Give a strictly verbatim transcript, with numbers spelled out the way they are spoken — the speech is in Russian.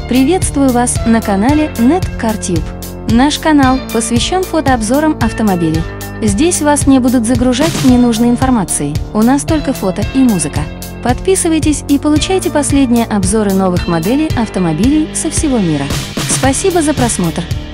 Приветствую вас на канале NetCarTube. Наш канал посвящен фотообзорам автомобилей. Здесь вас не будут загружать ненужной информацией, у нас только фото и музыка. Подписывайтесь и получайте последние обзоры новых моделей автомобилей со всего мира. Спасибо за просмотр!